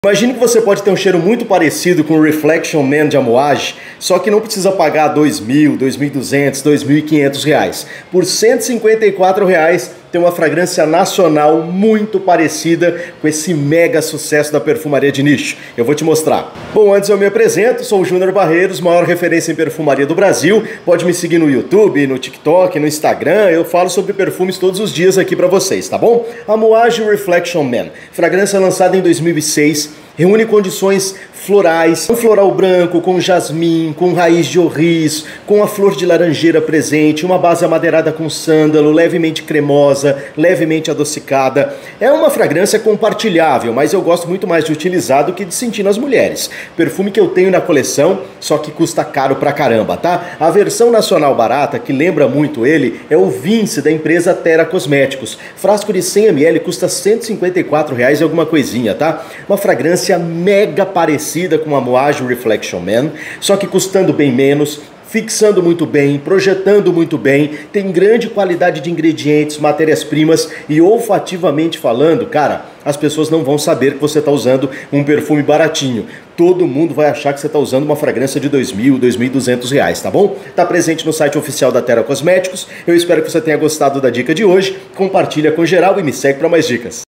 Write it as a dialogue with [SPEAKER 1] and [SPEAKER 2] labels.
[SPEAKER 1] Imagine que você pode ter um cheiro muito parecido com o Reflection Man de Amouage, só que não precisa pagar R$2.000, R$2.200, R$2.500. Por R$154 tem uma fragrância nacional muito parecida com esse mega sucesso da perfumaria de nicho. Eu vou te mostrar. Bom, antes eu me apresento, sou o Júnior Barreiros, maior referência em perfumaria do Brasil. Pode me seguir no YouTube, no TikTok, no Instagram, eu falo sobre perfumes todos os dias aqui pra vocês, tá bom? Amouage Reflection Man, fragrância lançada em 2006, reúne condições florais, com floral branco, com jasmim, com raiz de orris, com a flor de laranjeira presente, uma base amadeirada com sândalo, levemente cremosa, levemente adocicada. É uma fragrância compartilhável, mas eu gosto muito mais de utilizar do que de sentir nas mulheres. Perfume que eu tenho na coleção, só que custa caro pra caramba, tá? A versão nacional barata, que lembra muito ele, é o Vince da empresa Terra Cosméticos. Frasco de 100 ml custa R$154 e alguma coisinha, tá? Uma fragrância mega parecida com a Amouage Reflection Man, só que custando bem menos, fixando muito bem, projetando muito bem, tem grande qualidade de ingredientes, matérias-primas e olfativamente falando, cara, as pessoas não vão saber que você está usando um perfume baratinho. Todo mundo vai achar que você está usando uma fragrância de R$2.000, R$2.200, tá bom? Tá presente no site oficial da Terra Cosméticos. Eu espero que você tenha gostado da dica de hoje. Compartilha com geral e me segue para mais dicas.